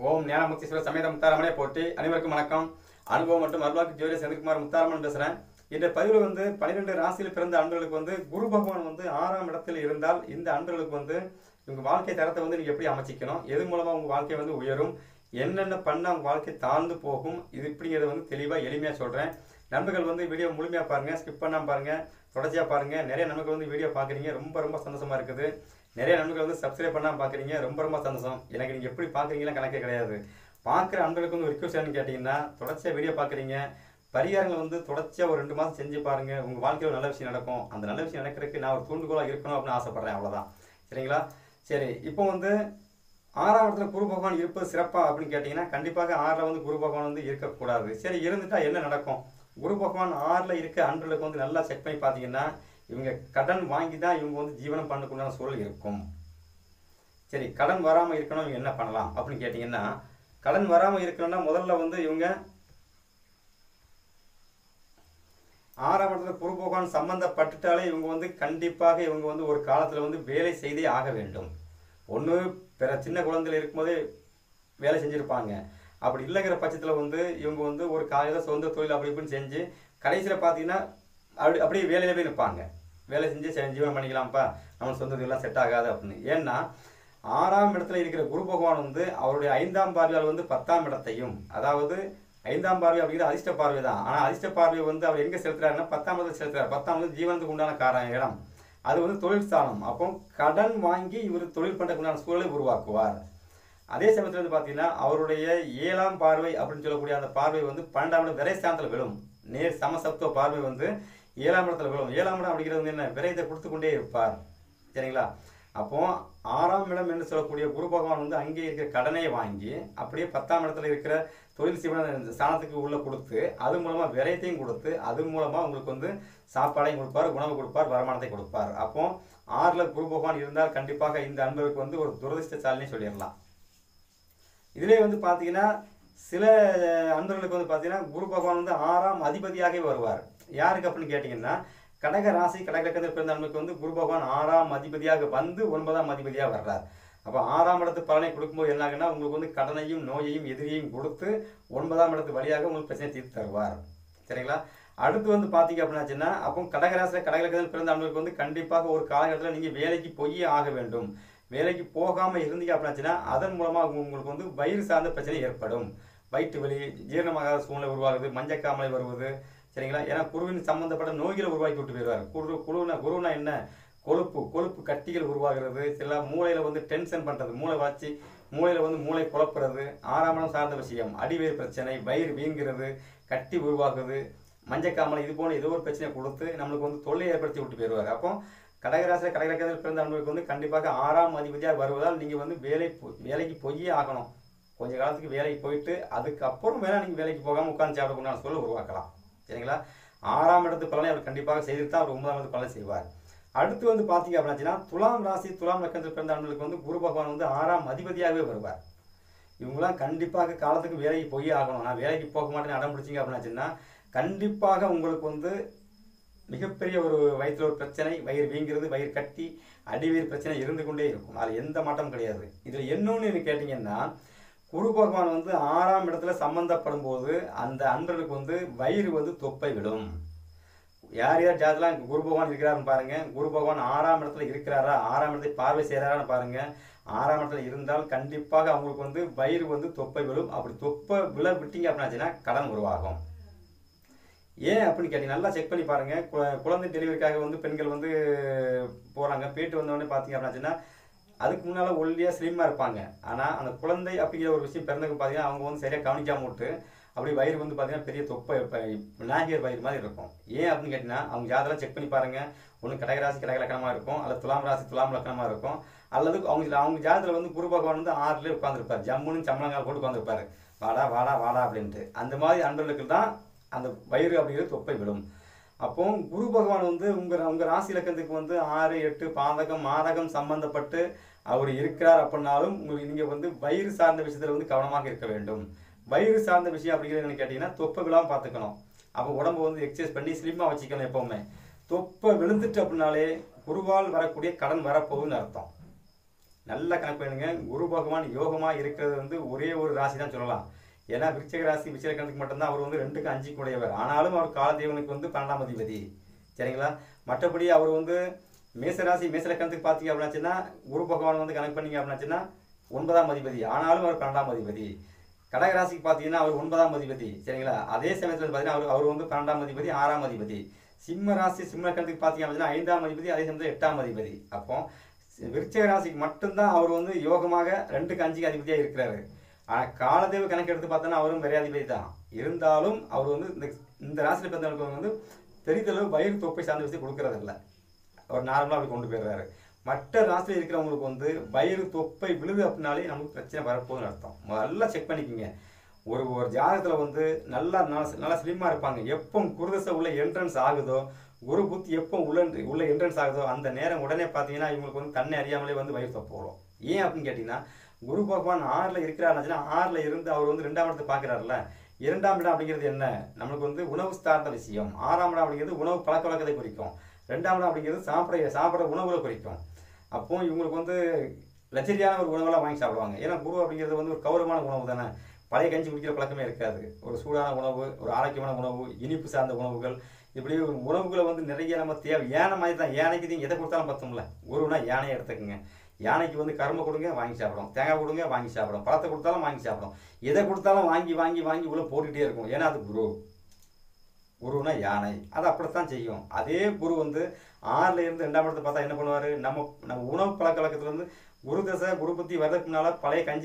ஓம் ஞானமுக்தீஸ்வரர் சமேத முத்தாரமனே போற்றி. அனைவருக்கும் வணக்கம். அனுபவம் மற்றும் அருள்வாக்கு ஜோதிடர் செந்தில்குமார் முத்தாரமன் பேசுறேன். இந்த பதிவில் 12 ராசியில் பிறந்த அன்பர்களுக்கு குரு பகவான் 6ஆம் இடத்தில் இருந்தால் இந்த அன்பர்களுக்கு உங்க வாழ்க்கை தரத்தை நீங்க எப்படி அமைச்சிக்கணும், எது மூலமா உங்க வாழ்க்கை உயரும், என்னென்ன பண்ண உங்க வாழ்க்கை தாழ்ந்து போகும், இது இப்படிங்கிறத தெளிவா எளிமையா சொல்றேன். நண்பர்கள் வீடியோ முழுமையா பாருங்க, ஸ்கிப் பண்ணாம பாருங்க, தொடர்ச்சியா பாருங்க. நிறைய நண்பர்கள் வீடியோ பாக்குறீங்க, ரொம்ப ரொம்ப சந்தோஷமா இருக்குது. நிறைய நண்பர்கள் சப்ஸ்கிரைப் பண்ணாம பாக்குறீங்க, ரொம்ப ரொம்ப சந்தோஷம். எனக்கு நீங்க எப்படி பாக்குறீங்களா கணக்கே கிடையாது. பாக்குற அன்பர்களுக்கு ஒரு ரிக்வஸ்ட் கேட்டீங்கன்னா, தொடர்ச்சியா வீடியோ பாக்குறீங்க, பரிகாரங்கள் தொடர்ச்சியா ஒரு 2 மாசம் செஞ்சு பாருங்க. உங்க வாழ்க்கையில நல்ல விஷயம் நடக்கும். அந்த நல்ல விஷயம் நடக்கிறதுக்கு நான் ஒரு தூண்டுகோலா இருக்கணும் அப்படின்னு ஆசைப்படுறேன். அவ்வளவுதான். சரிங்களா? சரி, இப்போ 6ஆம் இடத்துல குரு பகவான் இருப்பது சிறப்பா அப்படின்னு கேட்டீங்கன்னா, கண்டிப்பாக 6ல குரு பகவான் இருக்கக்கூடாது. சரி, இருந்துட்டா என்ன நடக்கும்? குரு பகவான் 6ல இருக்க அன்பர்களுக்கு நல்லா செக் பண்ணி பாத்தீங்கன்னா, இவங்க கடன் வாங்கி தான் இவங்க ஜீவனம் பண்ணக்கூடிய சூழல் இருக்கும். சரி, கடன் வராம இருக்கணும், இவங்க என்ன பண்ணலாம் அப்படின்னு கேட்டீங்கன்னா, கடன் வராம இருக்கணும்னா முதல்ல இவங்க 6ஆம் இடத்துல குரு பகவான் சம்பந்தப்பட்டுட்டாலே இவங்க கண்டிப்பாக இவங்க ஒரு காலத்துல வேலை செய்தே ஆக வேண்டும். ஒண்ணு பிற சின்ன குழந்தைகள் இருக்கும்போதே வேலை செஞ்சிருப்பாங்க. அப்படி இல்லைங்கிற பட்சத்துல இவங்க ஒரு காலையில சொந்த தொழில் அப்படி இப்படின்னு செஞ்சு கடைசியில பாத்தீங்கன்னா அப்படியே வேலையில போய் நிற்பாங்க. வேலை செஞ்சு ஜீவனம் பண்ணிக்கலாம்ப்பா, நம்ம சொந்த தொழிலாம் செட் ஆகாது அப்படின்னு. ஏன்னா 6ஆம் இடத்துல இருக்கிற குரு பகவான் அவருடைய 5ஆம் பார்வையால் 10ஆம் இடத்தையும், அதாவது 5ஆம் பார்வை அப்படிங்கிற அதிர்ஷ்ட பார்வை தான். ஆனா அதிர்ஷ்ட பார்வை அவர் எங்க செலுத்துறாருன்னா 10ஆம் இடத்துல செலுத்துறாரு. 10ஆம் ஜீவனத்துக்கு உண்டான இடம், அது தொழில் ஸ்தானம். அப்போ கடன் வாங்கி இவர் தொழில் பண்றதுக்குண்டான சூழலை உருவாக்குவார். அதே சமயத்துல பாத்தீங்கன்னா அவருடைய 7ஆம் பார்வை அப்படின்னு சொல்லக்கூடிய அந்த பார்வை 12ஆம் இடம் விரை ஸ்தானத்துல விழும். நேர் சமசத்துவ பார்வை 7ஆம் இடத்துல விழும். 7ஆம் இடம் அப்படிங்கிறது என்ன? விரைத்தை கொடுத்து கொண்டே இருப்பார். சரிங்களா? அப்போ 6ஆம் இடம் என்று சொல்லக்கூடிய குரு பகவான் அங்கே இருக்கிற கடனை வாங்கி அப்படியே 10ஆம் இடத்துல இருக்கிற தொழில் ஸ்தானத்துக்கு உள்ள கொடுத்து, அது மூலமா விரைத்தையும் கொடுத்து, அது மூலமா உங்களுக்கு சாப்பாடையும் கொடுப்பார், உணவு கொடுப்பார், வருமானத்தை கொடுப்பார். அப்போ 6ல குரு பகவான் இருந்தால் கண்டிப்பாக இந்த அன்பருக்கு ஒரு துரதிர்ஷ்டசாலினே சொல்லிடலாம். இதுல பாத்தீங்கன்னா சில அன்பர்களுக்கு பாத்தீங்கன்னா குரு பகவான் 6ஆம் அதிபதியாகவே வருவார். யாருக்கு அப்படின்னு கேட்டீங்கன்னா, கடக ராசி கடகலக்கத்தில் பிறந்த அன்பருக்கு குரு பகவான் 6ஆம் அதிபதியாக 9ஆம் அதிபதியாக வர்றார். அப்ப 6ஆம் இடத்து பலனை கொடுக்கும்போது என்ன ஆகுன்னா, உங்களுக்கு கடனையும் நோயையும் எதிரியும் கொடுத்து 9ஆம் இடத்து வழியாக உங்களுக்கு பிரச்சனை தீர்த்து தருவார். சரிங்களா? அடுத்து பாத்தீங்க அப்படின்னாச்சுன்னா, அப்போ கடகராசில கடகலக்கத்தில் பிறந்த அன்பர்களுக்கு கண்டிப்பாக ஒரு காலகட்டத்தில் நீங்க வேலைக்கு போய் ஆக வேண்டும். வேலைக்கு போகாம இருந்தீங்க அப்படின்னாச்சுன்னா, அதன் மூலமா உங்களுக்கு வயிறு சார்ந்த பிரச்சனை ஏற்படும். வயிற்று வலி, ஜீரணமாகாத சூழ்நிலை உருவாகுது, மஞ்சக்காமலை வருவது. சரிங்களா? ஏன்னா குருவின் சம்பந்தப்பட்ட நோய்களை உருவாக்கி விட்டு போயிடுவார். குருனா என்ன? கொழுப்பு கட்டிகள் உருவாகிறது. சில மூளையில டென்ஷன் பண்றது, மூளை வாச்சி மூளையில மூளை குழப்புறது, 6ஆம் இடம் சார்ந்த விஷயம், அடிவயிறு பிரச்சனை, வயிறு வீங்குறது, கட்டி உருவாகுது, மஞ்சக்காமலை, இது போல ஏதோ ஒரு பிரச்சனை கொடுத்து நம்மளுக்கு தொல்லை ஏற்படுத்தி விட்டு போயிடுவார். அப்போ கடகராசில கடகலக்கத்தில் பிறந்த அன்பர்களுக்கு கண்டிப்பாக 6ஆம் அதிபதியாக வருவதால் நீங்க வேலைக்கு போயே ஆகணும். கொஞ்ச காலத்துக்கு வேலைக்கு போயிட்டு அதுக்கப்புறம் வேணா நீங்க வேலைக்கு போகாம உட்கார்ந்து சாப்பிடக்கூடிய சூழல் உருவாக்கலாம். சரிங்களா? 6ஆம் இடத்து பலனை அவர் கண்டிப்பாக செய்துட்டு அவர் 9ஆம் இடத்து பலனை செய்வார். அடுத்து பாத்தீங்க அப்படின்னா, துலாம் ராசி துலாம் லக்கணத்தில் பிறந்த அன்பர்களுக்கு குரு பகவான் 6ஆம் அதிபதியாகவே வருவார். இவங்கெல்லாம் கண்டிப்பாக காலத்துக்கு வேலைக்கு போய் ஆகணும். நான் வேலைக்கு போக மாட்டேன்னு அடம் பிடிச்சிங்க அப்படின்னாச்சுன்னா, கண்டிப்பாக உங்களுக்கு மிகப்பெரிய ஒரு வயிற்றுல ஒரு பிரச்சனை, வயிறு வீங்கிறது, வயிறு கட்டி, அடிவயிறு பிரச்சனை இருந்து கொண்டே இருக்கும். அதுல எந்த மாற்றமும் கிடையாது. இதுல என்னன்னு கேட்டீங்கன்னா, குரு பகவான் 6ஆம் இடத்துல சம்பந்தப்படும் போது அந்த அன்பர்களுக்கு வயிறு தொப்பை விடும். யார் யார் ஜாதெல்லாம் குரு பகவான் இருக்கிறாருன்னு பாருங்க. குரு பகவான் 6ஆம் இடத்துல இருக்கிறாரா, 6ஆம் இடத்தை பார்வை செய்யறாரான்னு பாருங்க. 6ஆம் இடத்துல இருந்தால் கண்டிப்பாக அவங்களுக்கு வயிறு தொப்பை விடும். அப்படி தொப்பை விழ விட்டீங்க அப்படின்னாச்சுன்னா கடன் உருவாகும். ஏன் அப்படின்னு கேட்டீங்க, நல்லா செக் பண்ணி பாருங்க. குழந்தை டெலிவரிக்காக பெண்கள் போறாங்க. போயிட்டு வந்தோடனே பாத்தீங்க அப்படின்னாச்சுன்னா, அதுக்கு முன்னால ஒல்லியா ஸ்லிம்மா இருப்பாங்க. ஆனா அந்த குழந்தை அப்படிங்கிற ஒரு விஷயம் பிறந்ததுக்கு பாத்தீங்கன்னா அவங்க சரியா கவனிக்காம விட்டு அப்படி வயிறு பாத்தீங்கன்னா பெரிய தொப்பை நாகியர் வயிறு மாதிரி இருக்கும். ஏன் அப்படின்னு கேட்டீங்கன்னா, அவங்க ஜாதெல்லாம் செக் பண்ணி பாருங்க. ஒண்ணு கடகராசி கடகலக்கணமா இருக்கும், அல்லது துலாம் ராசி துலாம் லக்கணமா இருக்கும், அல்லது அவங்க ஜாதத்துல குரு பகவான் 6ல உட்கார்ந்துருப்பாரு. ஜம்முன்னு சம்பளங்கால் போட்டு உட்கார்ந்துருப்பாரு. வாடா வாடா வாடா அப்படின்ட்டு. அந்த மாதிரி அன்பர்களுக்கு தான் அந்த வயிறு அப்படிங்கிறது தொப்பை விடும். அப்போ குரு பகவான் உங்க ராசி இலக்கணத்துக்கு 6, 8 பாதகம் மாதகம் சம்பந்தப்பட்டு அவர் இருக்கிறார் அப்படின்னாலும் நீங்க வயிறு சார்ந்த விஷயத்துல கவனமாக இருக்க வேண்டும். வயிறு சார்ந்த விஷயம் அப்படிங்கிறது கேட்டீங்கன்னா, தொப்பை விழாம பாத்துக்கணும். அப்போ உடம்பு எக்ஸசைஸ் பண்ணி ஸ்லிம்மா வச்சுக்கணும். எப்பவுமே தொப்பை விழுந்துட்டு அப்படின்னாலே குருவால் வரக்கூடிய கடன் வரப்போகுதுன்னு அர்த்தம். நல்லா கணக்கு பண்ணுங்க. குரு பகவான் யோகமாக இருக்கிறது வந்து ஒரே ஒரு ராசி தான் சொல்லலாம். ஏன்னா விருச்சிக ராசி விருச்சிக கணக்கு மட்டும்தான் அவர் வந்து 2க்கு 5க்கு உடையவர். ஆனாலும் அவர் காலதேவனுக்கு வந்து 12ஆம் அதிபதி. சரிங்களா? மற்றபடி அவர் வந்து மேசராசி மேசலக்கணத்துக்கு பார்த்தீங்க அப்படின்னாச்சுன்னா குரு பகவான் வந்து கணக்கு பண்ணீங்க அப்படின்னாச்சுன்னா 9ஆம் அதிபதி. ஆனாலும் அவர் 12ஆம் அதிபதி. கடகராசிக்கு பார்த்தீங்கன்னா அவர் 9ஆம் அதிபதி. சரிங்களா? அதே சமயத்தில் பார்த்தீங்கன்னா அவர் வந்து 12ஆம் அதிபதி 6ஆம் அதிபதி. சிம்ம ராசி சிம்ம கணத்துக்கு பார்த்தீங்க அப்படின்னா 5ஆம் அதிபதி, அதே சமயத்தில் 8ஆம் அதிபதி. அப்போ விருச்சிக ராசிக்கு மட்டும்தான் அவர் வந்து யோகமாக 2க்கு 5க்கு அதிபதியாக இருக்கிறாரு. ஆனால் காலதேவ கணக்கு எடுத்து பார்த்தோன்னா அவரும் விரையாதிபதி தான். இருந்தாலும் அவர் வந்து இந்த ராசியில் பிறந்தவங்களுக்கு வந்து பெரிதளவு வயிறு தொப்பை சார்ந்த விஷயம் கொடுக்கறதில்ல. அவர் நார்மலாக அப்படி கொண்டு போயிடுறாரு. மற்ற ராசியில் இருக்கிறவங்களுக்கு வந்து வயிறு தொப்பை விழுது அப்படின்னாலே நமக்கு பிரச்சனை வரப்போகுதுன்னு அர்த்தம். நல்லா செக் பண்ணிக்கோங்க. ஒரு ஜாதகத்தில் வந்து நல்லா ஸ்லிம்மாக இருப்பாங்க. எப்போ குருதசை உள்ள என்ட்ரன்ஸ் ஆகுதோ, குரு புத்தி எப்போ உள்ள என்ட்ரன்ஸ் ஆகுதோ அந்த நேரம் உடனே பார்த்தீங்கன்னா இவங்களுக்கு வந்து தன்னை அறியாமலே வந்து வயிறு தொப்பை வரும். ஏன் அப்படின்னு கேட்டிங்கன்னா குரு பகவான் 6ல் இருக்கிறாருன்னா 6ல் இருந்து அவர் வந்து 2ஆம் இடத்தை பார்க்குறாருல. 2ஆம் இடம் அப்படிங்கிறது என்ன? நம்மளுக்கு வந்து உணவு சார்ந்த விஷயம். 6ஆம் இடம் அப்படிங்கிறது உணவு பழக்க வழக்கத்தை குறிக்கும். 2ஆம் இடம் அப்படிங்கிறது சாப்பிட்ற உணவுகளை குறிக்கும். அப்போ இவங்களுக்கு வந்து லக்ஸரியான ஒரு உணவெல்லாம் வாங்கி சாப்பிடுவாங்க. ஏன்னா குரு அப்படிங்கிறது வந்து ஒரு கௌரவமான உணவு தானே. பழைய கஞ்சி குடிக்கிற பழக்கமே இருக்காது. ஒரு சூடான உணவு, ஒரு ஆரோக்கியமான உணவு, இனிப்பு சார்ந்த உணவுகள், இப்படி உணவுகளை வந்து நிறைய நம்ம தேவை. யானை மாதிரி தான். யானைக்கு எதை கொடுத்தாலும் பத்தும்ல. குருனா யானையை எடுத்துக்கோங்க. யானைக்கு வந்து கரும்பு கொடுங்க வாங்கி சாப்பிடும், தேங்காய் கொடுங்க வாங்கி சாப்பிடும், பழத்தை கொடுத்தாலும் வாங்கி சாப்பிடும், எதை கொடுத்தாலும் வாங்கி வாங்கி வாங்கி உள்ள போட்டுகிட்டே இருக்கும். ஏன்னா அது குருனா யானை. அது அப்படித்தான் செய்யும். அதே குரு வந்து 6ல் இருந்து 2ஆம் இடத்தை பார்த்தா என்ன பண்ணுவார்? நம்ம உணவு பழக்க வழக்கத்துலேருந்து குரு தசை குரு புத்தி வரதுக்கு முன்னால் பழைய கஞ்சி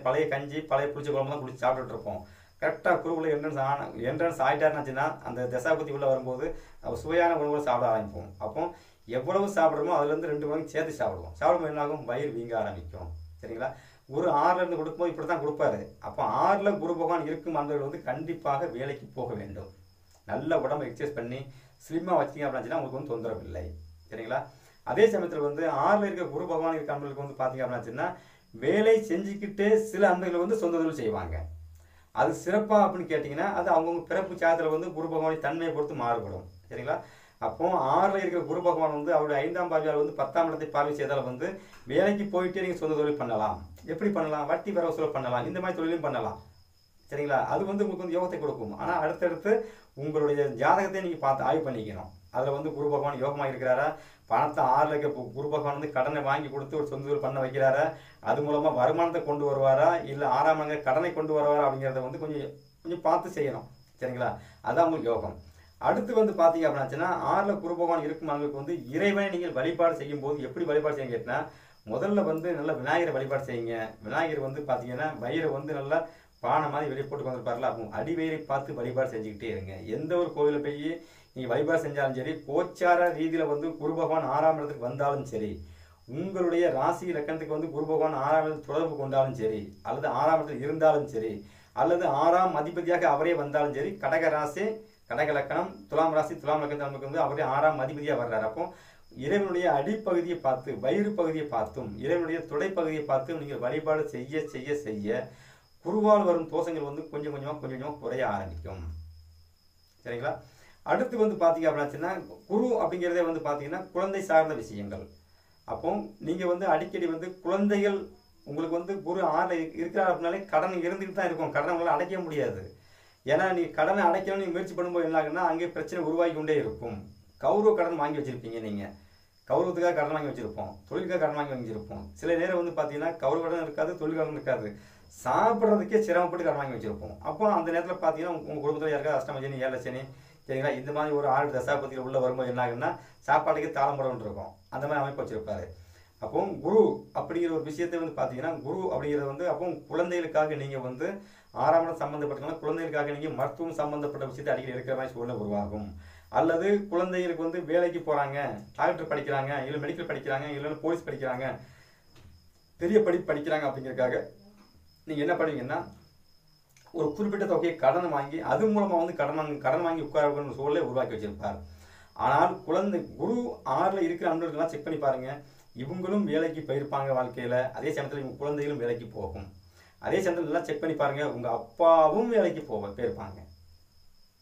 பழைய புளிச்ச குழம்பு தான் குடிச்சு சாப்பிட்டுட்டு இருப்போம். கரெக்டாக குருவுள்ள என்ட்ரன்ஸ் ஆகிட்டாருன்னாச்சுன்னா அந்த தசா புத்தி உள்ள வரும்போது சுவையான உணவுகளை சாப்பிட ஆரம்பிப்போம். அப்போ எவ்வளவு சாப்பிட்றோமோ அதுலேருந்து 2 மணிக்கு சேர்த்து சாப்பிடும்போது என்னாகும்? வயிறு வீங்க ஆரம்பிக்கும். சரிங்களா? குரு 6ல் இருந்து கொடுக்கும்போது இப்படி தான் கொடுப்பாரு. அப்போ 6ல் குரு பகவான் இருக்கும் அன்பர்கள் வந்து கண்டிப்பாக வேலைக்கு போக வேண்டும். நல்ல உடம்பை எக்ஸசைஸ் பண்ணி ஸ்லிம்மாக வச்சிங்க அப்படின்னா உங்களுக்கு வந்து தொந்தரவு இல்லை. சரிங்களா? அதே சமயத்தில் வந்து 6ல் இருக்க குரு பகவான் இருக்க அன்பர்களுக்கு வந்து பார்த்தீங்க அப்படின்னா வேலை செஞ்சுக்கிட்டே சில அன்பர்கள் வந்து சொந்த தொழில் செய்வாங்க. அது சிறப்பாக அப்படின்னு கேட்டிங்கன்னா அது அவங்கவுங்க பிறப்பு சாதத்தில் வந்து குரு பகவானின் தன்மையை பொறுத்து மாறுபடும். சரிங்களா? அப்போ 6ல் இருக்கிற குரு பகவான் வந்து அவருடைய 5ஆம் பார்வையால் வந்து 10ஆம் இடத்தை பார்வை செய்தால் வந்து வேலைக்கு போயிட்டே நீங்கள் சொந்த தொழில் பண்ணலாம். எப்படி பண்ணலாம்? வட்டி வர வசூல் பண்ணலாம். இந்த மாதிரி தொழிலும் பண்ணலாம். சரிங்களா? அது வந்து உங்களுக்கு வந்து யோகத்தை கொடுக்கும். ஆனால் அடுத்தடுத்து உங்களுடைய ஜாதகத்தை நீங்கள் பார்த்து ஆய்வு பண்ணிக்கணும். அதில் வந்து குரு பகவான் யோகமாக இருக்கிறாரா? பணத்தை 6ல் இருக்க குரு பகவான் வந்து கடனை வாங்கி கொடுத்து ஒரு சொந்த தொழில் பண்ண வைக்கிறாரா? அது மூலமாக வருமானத்தை கொண்டு வருவாரா? இல்லை 6ஆம் அங்கே கடனை கொண்டு வருவாரா? அப்படிங்கிறத வந்து கொஞ்சம் பார்த்து செய்யணும். சரிங்களா? அதுதான் உங்களுக்கு யோகம். அடுத்து வந்து பார்த்தீங்க அப்படின்னாச்சுன்னா 6ல் குரு பகவான் இருக்கும் அவங்களுக்கு வந்து இறைவனை நீங்கள் வழிபாடு செய்யும் போது எப்படி வழிபாடு செய்ய கேட்டினா முதல்ல வந்து நல்லா விநாயகரை வழிபாடு செய்யுங்க. விநாயகர் வந்து பார்த்தீங்கன்னா வயிறை வந்து நல்லா பானை மாதிரி வெளியே போட்டு வந்துருப்பார்ல, அப்போ அடிவயிறை பார்த்து வழிபாடு செஞ்சுக்கிட்டே இருங்க. எந்த ஒரு கோவிலில் போய் நீங்கள் வழிபாடு செஞ்சாலும் சரி, கோச்சார ரீதியில் வந்து குரு பகவான் 6ஆம் இடத்துக்கு வந்தாலும் சரி, உங்களுடைய ராசி லக்கணத்துக்கு வந்து குரு பகவான் 6ஆம் இடத்துக்கு தொடர்பு கொண்டாலும் சரி, அல்லது 6ஆம் இடத்தில் இருந்தாலும் சரி, அல்லது 6ஆம் அதிபதியாக அவரே வந்தாலும் சரி, கடக ராசி கடக லக்கணம், துலாம் ராசி துலாம் லக்கணம் நமக்கு வந்து அவரே 6ஆம் அதிபதியாக வர்றாரு. அப்போ இறைவனுடைய அடிப்பகுதியை பார்த்து வயிறு பகுதியை பார்த்தும் இறைவனுடைய துடைப்பகுதியை பார்த்தும் நீங்கள் வழிபாடு செய்ய செய்ய செய்ய குருவால் வரும் தோஷங்கள் வந்து கொஞ்சம் கொஞ்சமாக குறைய ஆரம்பிக்கும். சரிங்களா? அடுத்து வந்து பார்த்தீங்க அப்படின்னா குரு அப்படிங்கிறதே வந்து பார்த்தீங்கன்னா குழந்தை சார்ந்த விஷயங்கள். அப்போ நீங்கள் வந்து அடிக்கடி வந்து குழந்தைகள் உங்களுக்கு வந்து குரு 6ல் இருக்கிறார் அப்படின்னாலே கடன் இருந்துகிட்டு தான் இருக்கும். கடனை உங்களால் அடைக்க முடியாது. ஏன்னா நீ கடனை அடைக்கணும்னு முயற்சி பண்ணும்போது என்ன ஆகுன்னா அங்கே பிரச்சனை உருவாகி கொண்டே இருக்கும். கௌரவ கடன் வாங்கி வச்சிருப்பீங்க. நீங்கள் கௌரவத்துக்காக கடன் வாங்கி வச்சிருப்போம், தொழிலுக்காக கடன் வாங்கி வச்சிருப்போம். சில நேரம் வந்து பார்த்தீங்கன்னா கௌரவ கடன் இருக்காது, தொழில் கடன் இருக்காது, சாப்பிட்றதுக்கே சிரமப்பட்டு கடன் வாங்கி வச்சிருப்போம். அப்போ அந்த நேரத்தில் பார்த்தீங்கன்னா உங்கள் குடும்பத்தில் யாருக்காவது அஷ்டம சனி 7 சனி சரிங்களா இந்த மாதிரி ஒரு 6 தசாபதியில் உள்ள வரும்போது என்ன ஆகுன்னா சாப்பாட்டுக்கு தாளம்பரம் இருக்கும். அந்த மாதிரி அமைப்பு வச்சிருப்பாரு. அப்போ குரு அப்படிங்கிற ஒரு விஷயத்தை வந்து பார்த்தீங்கன்னா குரு அப்படிங்கிறது வந்து அப்போ குழந்தைகளுக்காக நீங்கள் வந்து 6ஆம் இடம் சம்பந்தப்பட்டவங்க குழந்தைகளுக்காக நீங்கள் மருத்துவம் சம்பந்தப்பட்ட விஷயத்தை அடிக்கடி எடுக்கிற மாதிரி சூழ்நிலை உருவாகும். அல்லது குழந்தைகளுக்கு வந்து வேலைக்கு போகிறாங்க, டாக்டர் படிக்கிறாங்க, இல்லை மெடிக்கல் படிக்கிறாங்க, இல்லைன்னா போலீஸ் படிக்கிறாங்க, பெரிய படிப்பு படிக்கிறாங்க அப்படிங்கிறதுக்காக நீங்கள் என்ன பண்ணுவீங்கன்னா ஒரு குறிப்பிட்ட தொகையை கடன் வாங்கி அது மூலமாக வந்து கடன் வாங்கி உட்கார சூழலை உருவாக்கி வச்சிருப்பார். ஆனால் குழந்தை குரு 6ல் இருக்கிற அன்பர்கள்லாம் செக் பண்ணி பாருங்க, இவங்களும் வேலைக்கு போயிருப்பாங்க வாழ்க்கையில். அதே சமயத்தில் இவங்க குழந்தைகளும் வேலைக்கு போகும். அதே சமயத்தில் எல்லாம் செக் பண்ணி பாருங்க, உங்க அப்பாவும் வேலைக்கு போயிருப்பாங்க.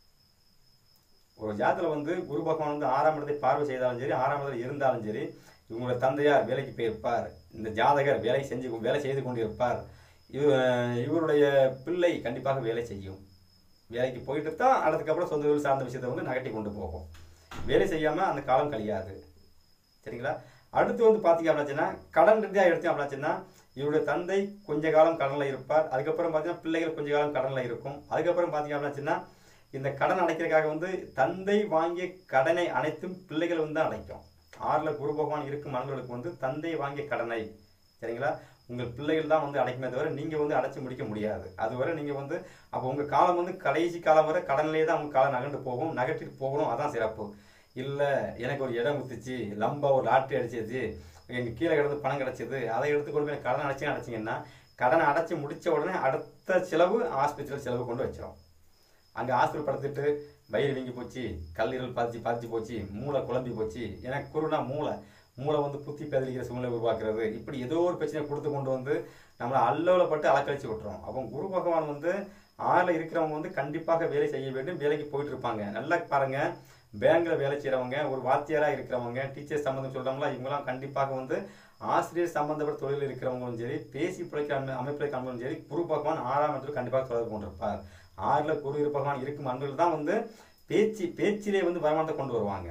ஒரு ஜாதத்தில் வந்து குரு பகவான் வந்து 6ஆம் இடத்தை பார்வை செய்தாலும் சரி, 6ஆம் இடத்தில் இருந்தாலும் சரி, இவங்களுடைய தந்தையார் வேலைக்கு போயிருப்பார், இந்த ஜாதகர் வேலை செய்து கொண்டிருப்பார், இவருடைய பிள்ளை கண்டிப்பாக வேலை செய்யும். வேலைக்கு போயிட்டு தான் அதுக்கப்புறம் சொந்த தொழில் சார்ந்த விஷயத்தை வந்து நகட்டி கொண்டு போகும். வேலை செய்யாமல் அந்த காலம் கழியாது. சரிங்களா? அடுத்து வந்து பார்த்தீங்க அப்படின்னா கடன் ரீதியாக எடுத்தோம் அப்படின்னா இவருடைய தந்தை கொஞ்ச காலம் கடனில் இருப்பார். அதுக்கப்புறம் பார்த்தீங்கன்னா பிள்ளைகள் கொஞ்ச காலம் கடனில் இருக்கும். அதுக்கப்புறம் பார்த்தீங்க அப்படின்னா இந்த கடன் அடைக்கிறதுக்காக வந்து தந்தை வாங்கிய கடனை அனைத்தும் பிள்ளைகள் வந்து அடைக்கும். 6ல் குரு பகவான் இருக்கும் அன்பர்களுக்கு வந்து தந்தை வாங்கிய கடனை, சரிங்களா, உங்கள் பிள்ளைகள் தான் வந்து அடைக்குமே தவிர நீங்கள் வந்து அடைச்சி முடிக்க முடியாது. அதுவரை நீங்கள் வந்து அப்போ உங்கள் காலம் வந்து கடைசி காலம் வரை கடனிலே தான் உங்கள் காலம் நகர்ந்து போகும், நகர்த்திட்டு போகணும். அதான் சிறப்பு. இல்லை எனக்கு ஒரு இடம் குத்துச்சு, லம்பா ஒரு லாட்ரி அடிச்சிச்சு, எங்கள் கீழே கிடந்து பணம் கிடச்சிது, அதை எடுத்துக்கொண்டு போய் கடன் அடைச்சிங்கன்னா கடனை அடைச்சி முடித்த உடனே அடுத்த செலவு ஹாஸ்பிட்டல் செலவு கொண்டு வச்சிடும். அங்கே ஹாஸ்பிட்டல் படுத்துட்டு வயிறு வீங்கி போச்சு, கல்லீரல் பாதிச்சு போச்சு, மூளை குழம்பி போச்சு. எனக்கு குருனா மூளை வந்து புத்தி பேதலிக்கிற சூழ்நிலை உருவாக்குறது, இப்படி ஏதோ ஒரு பிரச்சனை கொடுத்து கொண்டு வந்து நம்மளை அல்லவலப்பட்டு அலக்கழிச்சு விட்டுறோம். அப்போ குரு பகவான் வந்து 6ல் இருக்கிறவங்க வந்து கண்டிப்பாக வேலை செய்ய வேண்டும். வேலைக்கு போயிட்டு இருப்பாங்க. நல்லா பாருங்க, பேங்க்ல வேலை செய்யறவங்க, ஒரு வாத்தியாராக இருக்கிறவங்க, டீச்சர் சம்பந்தம் சொல்றாங்களா, இவங்கெல்லாம் கண்டிப்பாக வந்து ஆசிரியர் சம்பந்தப்பட்ட தொழில் இருக்கிறவங்களும் சரி, பேசி பிழைக்க அமைப்பிலை காண்பதும் சரி, குரு பகவான் 6ஆம் இடத்துல கண்டிப்பாக தொடர்பு கொண்டிருப்பார். 6ல் குரு பகவான் இருக்கும் அன்பர்கள் தான் வந்து பேச்சிலே வந்து வருமானத்தை கொண்டு வருவாங்க.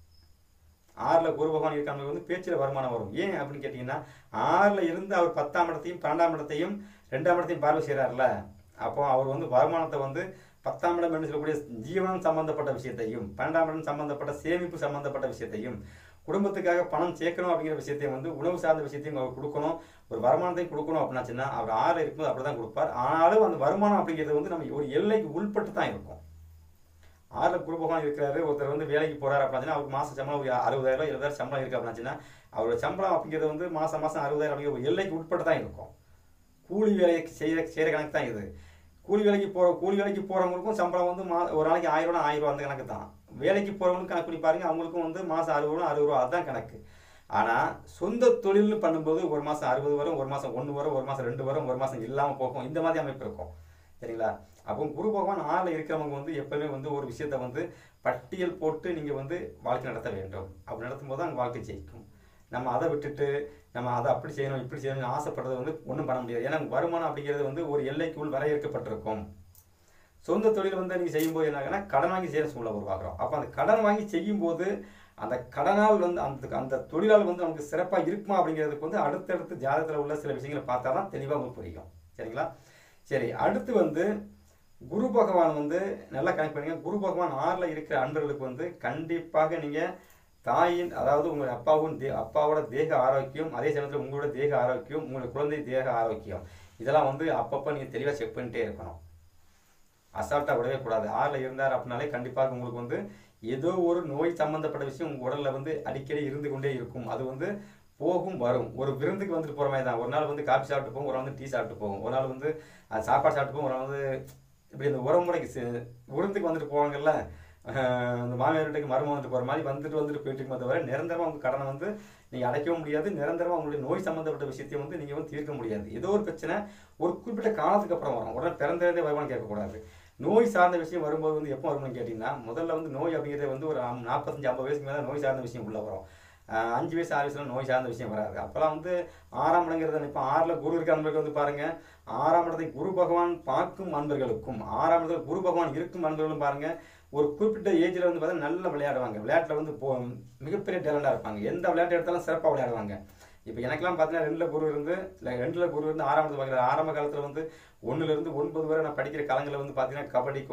6ல் குரு பகவான் இருக்காங்க வந்து பேச்சில் வருமானம் வரும். ஏன் அப்படின்னு கேட்டீங்கன்னா 6ல் இருந்து அவர் 10ஆம் இடத்தையும் 12ஆம் இடத்தையும் 2ஆம் இடத்தையும் பார்வை செய்கிறார்ல, அப்போ அவர் வந்து வருமானத்தை வந்து 10ஆம் இடம் என்று சொல்லக்கூடிய ஜீவனம் சம்பந்தப்பட்ட விஷயத்தையும் 12ஆம் இடம் சம்பந்தப்பட்ட சேமிப்பு சம்பந்தப்பட்ட விஷயத்தையும் குடும்பத்துக்காக பணம் சேர்க்கணும் அப்படிங்கிற விஷயத்தையும் வந்து உணவு சார்ந்த விஷயத்தையும் அவர் கொடுக்கணும், ஒரு வருமானத்தையும் கொடுக்கணும் அப்படின்னாச்சுன்னா அவர் 6ல் இருக்கும்போது அப்படி தான் கொடுப்பார். ஆனாலும் அந்த வருமானம் அப்படிங்கிறது வந்து நம்ம ஒரு எல்லைக்கு உள்பட்டு தான் இருக்கும். 6ல் குரு பகவான் இருக்கிறாரு, ஒருத்தர் வந்து வேலைக்கு போறாரு அப்படின்னா அவருக்கு மாச சம்பளம் 60,000 70,000 சம்பளம் இருக்கு அப்படின்னா அவரோட சம்பளம் அப்படிங்கிறது வந்து மாசம் 60,000 அப்படிங்கிற ஒரு எல்லைக்கு உட்பட்டு தான் இருக்கும். கூலி வேலைக்கு செய்யற கணக்கு தான் இது. கூலி வேலைக்கு போறவங்களுக்கும் சம்பளம் வந்து ஒரு நாளைக்கு 1000 ரூபா 1000 ரூபா அந்த கணக்கு தான். வேலைக்கு போறவங்களுக்கு கணக்கு பண்ணி பாருங்க, அவங்களுக்கும் வந்து மாசம் 60 ரூபா அதுதான் கணக்கு. ஆனா சொந்த தொழில்னு பண்ணும்போது ஒரு மாசம் 60 வரும், ஒரு மாசம் 1 வரும், ஒரு மாசம் 2 வரும், ஒரு மாசம் இல்லாம போகும். இந்த மாதிரி அமைப்பு இருக்கும். சரிங்களா? அப்போ குரு பகவான் 6ல் இருக்கிறவங்க வந்து எப்பவுமே வந்து ஒரு விஷயத்த வந்து பட்டியல் போட்டு நீங்க வந்து வாழ்க்கை நடத்த வேண்டும். அப்படி நடத்தும் போது அங்கே வாழ்க்கை ஜெயிக்கும். நம்ம அதை விட்டுட்டு நம்ம அதை அப்படி செய்யணும் இப்படி செய்யணும்னு ஆசைப்படுறது வந்து ஒன்றும் பண்ண முடியாது. ஏன்னா வருமானம் அப்படிங்கிறது வந்து ஒரு எல்லைக்குள் வரையறுக்கப்பட்டிருக்கும். சொந்த தொழில் வந்து நீங்கள் செய்யும்போது என்னாகனா கடன் வாங்கி செய்கிற சூழ்நிலை உருவாக்குறோம். அப்போ அந்த கடன் வாங்கி செய்யும்போது அந்த கடனால் வந்து அந்த தொழிலால் வந்து நமக்கு சிறப்பாக இருக்குமா அப்படிங்கிறதுக்கு வந்து அடுத்தடுத்து ஜாதகத்தில் உள்ள சில விஷயங்களை பார்த்தா தான் தெளிவாக உங்களுக்கு புரியும். சரிங்களா? சரி, அடுத்து வந்து குரு பகவான் வந்து நல்லா கனெக்ட் பண்ணுங்க. குரு பகவான் 6ல் இருக்கிற அன்பர்களுக்கு வந்து கண்டிப்பாக நீங்கள் தாயின், அதாவது உங்கள் அப்பாவோட தேக ஆரோக்கியம், அதே சமயத்தில் உங்களோட தேக ஆரோக்கியம், உங்களோட குழந்தை தேக ஆரோக்கியம், இதெல்லாம் வந்து அப்பப்போ நீங்கள் தெளிவாக செக் பண்ணிட்டே இருக்கணும். அசால்ட்டாக விடவே கூடாது. 6ல் இருந்தார் அப்படின்னாலே கண்டிப்பாக உங்களுக்கு வந்து ஏதோ ஒரு நோய் சம்பந்தப்பட்ட விஷயம் உங்கள் உடலில் வந்து அடிக்கடி இருந்து கொண்டே இருக்கும். அது வந்து போகும் வரும். ஒரு விருந்துக்கு வந்துட்டு போகிற மாதிரி தான். ஒரு நாள் வந்து காஃபி சாப்பிட்டு போகும், ஒரு நாள் வந்து டீ சாப்பிட்டு போகும், ஒரு நாள் வந்து சாப்பாடு சாப்பிட்டு போகும், ஒரு நாள் வந்து இப்படி இந்த உறவுமுறைக்கு விருந்துக்கு வந்துட்டு போவாங்கல்ல, இந்த மாமியார் வீட்டுக்கு மருமகன் வந்துட்டு போகிற மாதிரி வந்துட்டு போயிட்டு இருக்கும். தவிர நிரந்தரமாக உங்கள் கடனை வந்து நீங்கள் அடைக்கவும் முடியாது. நிரந்தரமாக உங்களுடைய நோய் சம்மந்தப்பட்ட விஷயத்தையும் வந்து நீங்கள் வந்து தீர்க்க முடியாது. ஏதோ ஒரு பிரச்சனை ஒரு குறிப்பிட்ட காலத்துக்கு அப்புறம் வரும். உடனே பிறந்ததே வருமானம் கேட்கக்கூடாது. நோய் சார்ந்த விஷயம் வரும்போது வந்து எப்போ வரும்னு கேட்டிங்கன்னா, முதல்ல வந்து நோய் அப்படிங்கிறது வந்து ஒரு 45-50 வயசுக்கு மேலே நோய் சார்ந்த விஷயம் உள்ள வரும். 5 வயசு 6 வயசுல நோய் சார்ந்த விஷயம் வராது. அப்போலாம் வந்து 6ஆம் இடங்கிறது இப்போ 6ல் குரு இருக்க அன்பர்களுக்கு வந்து பாருங்க, 6ஆம் இடத்தை குரு பகவான் பார்க்கும் அன்பர்களுக்கும் 6ஆம் இடத்துல குரு பகவான் இருக்கும் அன்பர்களும் பாருங்க, ஒரு குறிப்பிட்ட ஏஜில் வந்து பார்த்தா நல்லா விளையாடுவாங்க. விளையாட்டில் வந்து மிகப்பெரிய டேலண்டாக இருப்பாங்க. எந்த விளையாட்டு எடுத்தாலும் சிறப்பாக விளையாடுவாங்க. இப்போ எனக்கெல்லாம் பார்த்தீங்கன்னா 2ல் குரு இருந்து 6ஆம் இடத்துல பார்க்குற ஆரம்ப காலத்தில் வந்து 1லிருந்து 9 வரை நான் படிக்கிற காலங்களில் வந்து பார்த்தீங்கன்னா கபடி,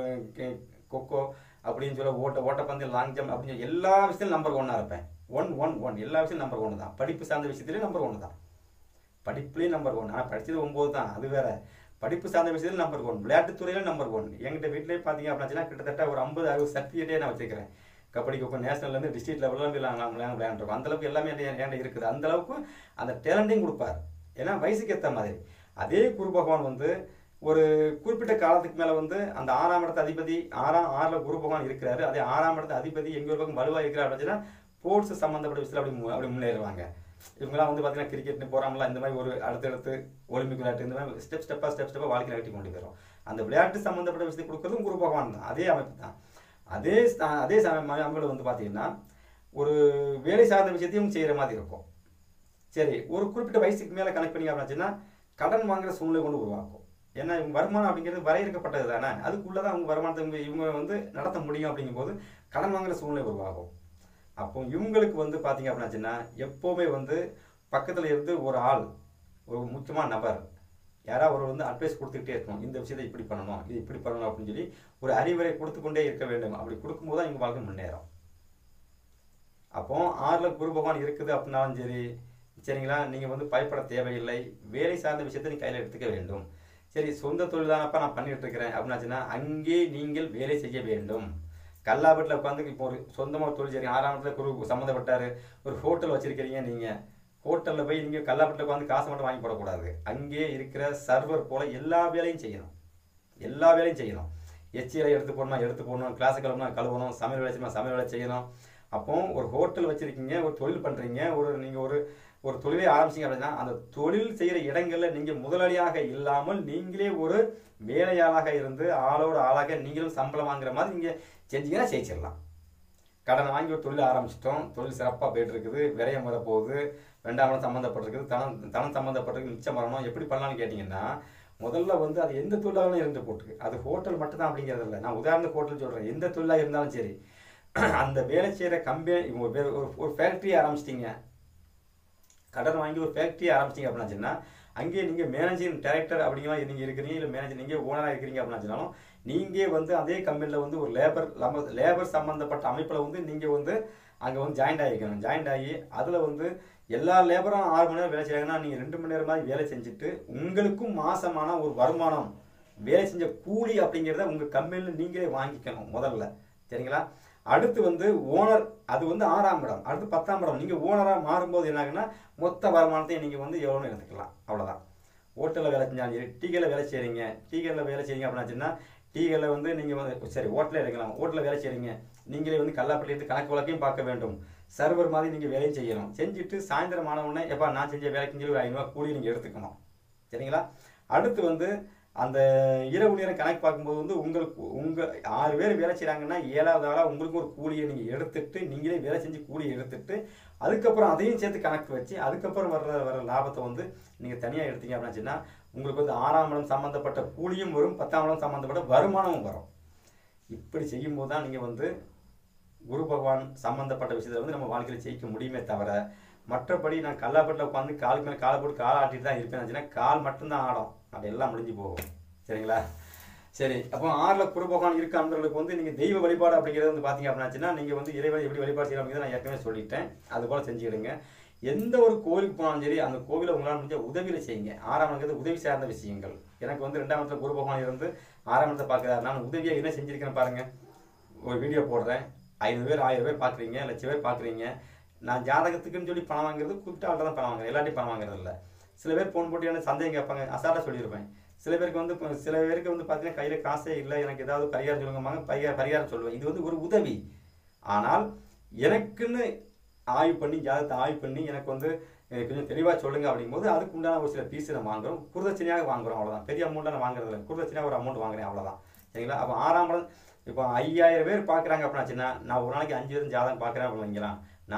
கொக்கோ அப்படின்னு சொல்ல ஓட்டப்பந்தயம், லாங் ஜம்ப் அப்படின்னு சொல்லி எல்லா விஷயத்திலும் நம்பர் 1 இருப்பேன். 1 எல்லா விஷயம் நம்பர் 1 தான். படிப்பு சார்ந்த விஷயத்துலேயும் நம்பர் 1 தான். படிப்புலேயும் நம்பர் 1. ஆனால் படித்தது 9 தான், அது வேற. படிப்பு சார்ந்த விஷயத்தில் நம்பர் 1, விளையாட்டுத்துறையில நம்பர் 1. என்கிட்ட வீட்டிலே பார்த்தீங்க அப்படின்னா கிட்டத்தட்ட ஒரு 50-60 சர்டிஃபிகேட்டே நான் வச்சுக்கிறேன். கபடி, கொக்கோ, நேஷனல்லேருந்து டிஸ்ட்ரிக்ட் லெவலில் விளையாண்டுருக்கோம். அந்தளவுக்கு எல்லாமே என்கிட்ட இருக்குது. அந்தளவுக்கு அந்த டேலண்ட்டையும் கொடுப்பார். ஏன்னா வயசுக்கு ஏற்ற மாதிரி. அதே குரு பகவான் வந்து ஒரு குறிப்பிட்ட காலத்துக்கு மேலே வந்து அந்த 6ஆம் இடத்து அதிபதி 6ல் குரு பகவான் இருக்கிறாரு. அதே 6ஆம் இடத்து அதிபதி எங்கே ஒரு பக்கம் வலுவாக இருக்கிறார் அப்படின்னா ஸ்போர்ட்ஸ் சம்மந்தப்பட்ட விஷயத்தில் அப்படி முன்னேறுவாங்க. இவங்களாம் வந்து பார்த்தீங்கன்னா கிரிக்கெட்னு போகிறாங்களா, இந்த மாதிரி ஒரு அடுத்தடுத்து ஒலிம்பிக் விளையாட்டு, இந்த மாதிரி ஸ்டெப்பாக வாழ்க்கை நகட்டி கொண்டு போயிடும். அந்த விளையாட்டு சம்மந்தப்பட்ட விஷயத்தை கொடுக்குறதும் குரு பகவான் தான். அதே அமைப்பு தான். அதே அமைப்பில் வந்து பார்த்தீங்கன்னா ஒரு வேலை சார்ந்த விஷயத்தையும் செய்கிற மாதிரி இருக்கும். சரி, ஒரு குறிப்பிட்ட வயசுக்கு மேலே கனெக்ட் பண்ணி அப்படின்னா கடன் வாங்குற சூழ்நிலை கொண்டு உருவாக்கும். ஏன்னா இவங்க வருமானம் அப்படிங்கிறது வரையறுக்கப்பட்டது தானே, அதுக்குள்ளதான் அவங்க வருமானத்தை இவங்க வந்து நடத்த முடியும். அப்படிங்கும்போது கடன் வாங்குற சூழ்நிலை உருவாகும். அப்போ இவங்களுக்கு வந்து பார்த்தீங்க அப்படின்னாச்சுன்னா எப்போவுமே வந்து பக்கத்தில் இருந்து ஒரு ஆள், ஒரு முக்கியமான நபர் யாராவது ஒரு வந்து அட்வைஸ் கொடுத்துக்கிட்டே இருக்கணும். இந்த விஷயத்தை இப்படி பண்ணணும், இது இப்படி பண்ணணும் அப்படின்னு சொல்லி ஒரு அறிவுரை கொடுத்து கொண்டே இருக்க வேண்டும். அப்படி கொடுக்கும்போது தான் இவங்க வாழ்க்கை முன்னேறும். அப்போ 6ல் குரு பகவான் இருக்குது அப்படின்னாலும் சரி, சரிங்களா, நீங்கள் வந்து பயப்பட தேவையில்லை. வேலை சார்ந்த விஷயத்தை நீங்கள் கையில் எடுத்துக்க வேண்டும். சரி, சொந்த தொழில் தானப்பா நான் பண்ணிட்டு இருக்கிறேன் அப்படின்னாச்சுன்னா அங்கே நீங்கள் வேலை செய்ய வேண்டும். கல்லாபட்டில் உட்காந்து இப்போ ஒரு சொந்தமாக தொழில் செய்றீங்க, 6ஆம் இடத்துல குரு சம்மந்தப்பட்டாரு, ஒரு ஹோட்டல் வச்சிருக்கிறீங்க. நீங்கள் ஹோட்டலில் போய் நீங்கள் கல்லாபட்டில் உட்காந்து காசு மட்டும் வாங்கி போடக்கூடாது. அங்கே இருக்கிற சர்வர் போல எல்லா வேலையும் செய்யணும். எல்லா வேலையும் செய்யணும். எச்சியில் எடுத்து போடணும், கிளாஸை கழுவணும், சமையல் வேலை செய்யணும், சமையல் வேலை செய்யணும். அப்போ ஒரு ஹோட்டல் வச்சிருக்கீங்க, ஒரு தொழில் பண்ணுறீங்க, நீங்கள் ஒரு தொழிலை ஆரம்பிச்சிங்க அப்படின்னா அந்த தொழில் செய்கிற இடங்களில் நீங்கள் முதலாளியாக இல்லாமல் நீங்களே ஒரு வேலையாளாக இருந்து ஆளோட ஆளாக நீங்களும் சம்பளம் வாங்குற மாதிரி நீங்கள் செஞ்சீங்கன்னா ஜெயிச்சிடலாம். கடனை வாங்கி ஒரு தொழில் ஆரம்பிச்சிட்டோம், தொழில் சிறப்பாக போயிட்டு இருக்குது, விரயம் வரப்போகுது, 2ஆம் இடம் சம்மந்தப்பட்டிருக்குது, தனம் சம்மந்தப்பட்டிருக்கு, மிச்சம் வரணும். எப்படி பண்ணலாம்னு கேட்டிங்கன்னா முதல்ல வந்து அது எந்த தொழிலாக இருந்து போட்டுருக்கு. அது ஹோட்டல் மட்டும்தான் அப்படிங்கிறது இல்லை. நான் உதாரணத்துக்கு ஹோட்டல் சொல்கிறேன். எந்த தொழிலாக இருந்தாலும் சரி, அந்த வேலை செய்கிற கம்பெனி ஒரு ஃபேக்ட்ரி ஆரம்பிச்சிட்டிங்க, கடன் வாங்கி ஒரு ஃபேக்ட்ரி ஆரம்பிச்சிங்க அப்படின்னாச்சுன்னா அங்கேயே நீங்கள் மேனேஜிங் டைரக்டர் அப்படிங்கிற மாதிரி நீங்கள் இருக்கிறீங்க, இல்லை மேனேஜர் நீங்கள் ஓனராக இருக்கிறீங்க அப்படின்னாச்சுனாலும் நீங்கள் வந்து அதே கம்பெனியில் வந்து ஒரு லேபர் சம்மந்தப்பட்ட அமைப்பில் வந்து நீங்கள் வந்து அங்கே வந்து ஜாயின்ட் ஆகிக்கணும். ஜாயின்ட் ஆகி அதில் வந்து எல்லா லேபரும் 6 மணி நேரம் வேலை செய்கிறாங்கன்னா நீங்கள் 2 மணி நேரம் மாதிரி வேலை செஞ்சுட்டு உங்களுக்கும் மாசமான ஒரு வருமானம், வேலை செஞ்ச கூலி அப்படிங்கிறத உங்கள் கம்பெனியில் நீங்களே வாங்கிக்கணும் முதல்ல. சரிங்களா? அடுத்து வந்து ஓனர், அது வந்து 6ஆம் இடம். அடுத்து 10ஆம் இடம். நீங்கள் ஓனராக மாறும்போது என்னாகுன்னா மொத்த வருமானத்தையும் நீங்கள் வந்து எவ்வளோன்னு எடுத்துக்கலாம். அவ்வளோதான். ஹோட்டலில் வேலை செஞ்சாலும் சரி, டீக்கடையில் வேலை செய்கிறீங்க, அப்படின்னாச்சுன்னா டீக்கடையில் வந்து நீங்கள் வந்து சரி ஹோட்டலில் எடுக்கலாம். ஹோட்டலில் வேலை செய்கிறீங்க, நீங்களே வந்து கல்லாப்பட்டி எடுத்து கணக்கு வழக்கையும் பார்க்க வேண்டும். சர்வர் மாதிரி நீங்கள் வேலையும் செய்யணும். செஞ்சுட்டு சாயந்தரம் ஆனவுடனே எப்பா நான் செஞ்ச வேலைக்கு சொல்லி 500 ரூபா கூலி நீங்கள் எடுத்துக்கணும். சரிங்களா? அடுத்து வந்து அந்த இரவு நேரம் கணக்கு பார்க்கும்போது வந்து உங்கள் 6 பேர் வேலை செய்கிறாங்கன்னா 7வது ஆளாக உங்களுக்கு ஒரு கூலியை நீங்கள் எடுத்துட்டு நீங்களே வேலை செஞ்சு கூலியை எடுத்துட்டு அதுக்கப்புறம் அதையும் சேர்த்து கணக்கு வச்சு அதுக்கப்புறம் வர லாபத்தை வந்து நீங்கள் தனியாக எடுத்தீங்க அப்படின்னா உங்களுக்கு வந்து 6ஆம் இடம் சம்மந்தப்பட்ட கூலியும் வரும், 10ஆம் இடம் சம்மந்தப்பட்ட வருமானமும் வரும். இப்படி செய்யும்போது தான் நீங்கள் வந்து குரு பகவான் சம்மந்தப்பட்ட விஷயத்தில் வந்து நம்ம வாழ்க்கையில் ஜெயிக்க முடியுமே தவிர மற்றபடி நான் கல்லாப்பட்டில் உட்காந்து காலுக்கு மேலே காலை போட்டு காலை ஆட்டிட்டு தான் இருப்பேன். கால் மட்டும்தான் ஆடும், அது எல்லாம் முடிஞ்சு போகும். சரிங்களா? சரி, அப்போ 6ல் குரு பகவான் இருக்க அன்பர்களுக்கு வந்து நீங்கள் தெய்வ வழிபாடு அப்படிங்கிறது வந்து பார்த்தீங்க அப்படின்னாச்சுன்னா நீங்கள் வந்து இறைவனை எப்படி வழிபாடு செய்யலாம் அப்படிங்கிறத நான் ஏற்கனவே சொல்லிட்டேன். அது போல் செஞ்சுக்கிடுங்க. எந்த ஒரு கோவிலுக்கு போனாலும் சரி அந்த கோவிலை உங்களால் முடிஞ்ச உதவியில் செய்யுங்க. 6ஆம் இடங்கிறது உதவி சார்ந்த விஷயங்கள். எனக்கு வந்து 2ஆம் இடத்துல குரு பகவான் இருந்து 6ஆம் இடத்தை பார்க்குறாரு. நான் உதவியாக என்ன செஞ்சுருக்கேன்னு பாருங்கள். ஒரு வீடியோ போடுறேன், 500 பேர் 1000 பேர் பார்க்குறீங்க, 1,00,000 பேர் பார்க்குறீங்க. நான் ஜாதகத்துக்குன்னு சொல்லி பணம் வாங்குறது குறிப்பிட்ட ஆள்கிட்ட தான் பணம் வாங்குறேன், எல்லாத்தையும் பணம் வாங்குறது இல்லை. சில பேர் ஃபோன் போட்டு எனக்கு சந்தேகம் கேட்பாங்க, அசால்ட்டாக சொல்லியிருப்பேன். சில பேருக்கு வந்து பார்த்தீங்கன்னா கையில் காசே இல்லை, எனக்கு ஏதாவது பரிகாரம் சொல்லுங்கம்பாங்க, பரிகாரம் சொல்லுவேன். இது வந்து ஒரு உதவி. ஆனால் எனக்குன்னு ஆய்வு பண்ணி ஜாதகத்தை ஆய்வு பண்ணி எனக்கு வந்து கொஞ்சம் தெளிவாக சொல்லுங்க அப்படிங்கும்போது அதுக்கு உண்டான ஒரு சில பீஸ் நான் வாங்குறோம், குருதட்சணையாக வாங்குறோம், அவ்வளோதான். பெரிய அமௌண்ட்டாக நான் வாங்குறது இல்லை, குருதட்சணையாக ஒரு அமௌண்ட் வாங்குறேன், அவ்வளோதான். சரிங்களா? அப்போ 6ஆம் இடம் இப்போ 5000 பேர் பார்க்குறாங்க அப்படின்னாச்சுன்னா நான் ஒரு நாளைக்கு 5 பேர் ஜாதகம் பார்க்குறேன் அப்படின்னு வைக்கலாம்.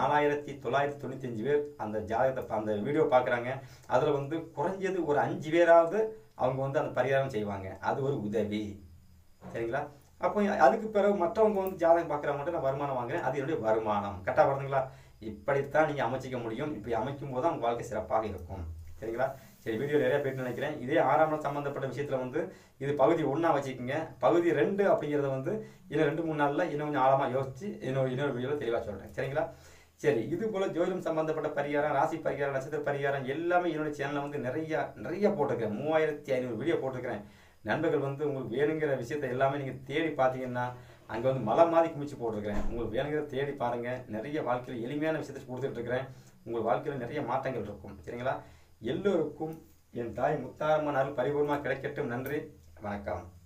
4995 பேர் அந்த ஜாதகத்தை அந்த வீடியோ பார்க்குறாங்க. அதில் வந்து குறைஞ்சது ஒரு 5 பேராவது அவங்க வந்து அந்த பரிகாரம் செய்வாங்க. அது ஒரு உதவி. சரிங்களா? அப்போ அதுக்கு பிறகு மற்றவங்க வந்து ஜாதகம் பார்க்குறவங்க மட்டும் நான் வருமானம் வாங்குறேன், அது என்னுடைய வருமானம். கரெக்டாக வருதுங்களா? இப்படித்தான் நீங்கள் அமைச்சிக்க முடியும். இப்படி அமைக்கும் போது தான் உங்கள் வாழ்க்கை சிறப்பாக இருக்கும். சரிங்களா? சரி, வீடியோ நிறையா போயிட்டு நினைக்கிறேன். இதே 6ஆம் இடம் சம்மந்தப்பட்ட விஷயத்தில் வந்து இது பகுதி 1 வச்சுக்கோங்க. பகுதி 2 அப்படிங்கிறத வந்து இன்னும் 2-3 நாளில் இன்னும் கொஞ்சம் ஆழமாக யோசிச்சு இன்னொரு வீடியோவில் தெளிவாக சொல்கிறேன். சரிங்களா? சரி, இது போல் ஜோதிடம் சம்மந்தப்பட்ட பரிகாரம், ராசி பரிகாரம், நட்சத்திர பரிகாரம் எல்லாமே என்னுடைய சேனலில் வந்து நிறைய போட்டிருக்கிறேன். 3500 வீடியோ போட்டிருக்கிறேன். நண்பர்கள் வந்து உங்களுக்கு வேணுங்கிற விஷயத்தை எல்லாமே நீங்கள் தேடி பார்த்தீங்கன்னா அங்கே வந்து மலை மாதிரி குமிச்சு போட்டிருக்கிறேன். உங்களுக்கு வேணுங்கிறத தேடி பாருங்கள். நிறைய வாழ்க்கையில் எளிமையான விஷயத்தை கொடுத்துட்ருக்கிறேன். உங்கள் வாழ்க்கையில் நிறைய மாற்றங்கள் இருக்கும். சரிங்களா? எல்லோருக்கும் என் தாய் முத்தாரம்மன் அருள் பரிபூர்ணமாக கிடைக்கட்டும். நன்றி, வணக்கம்.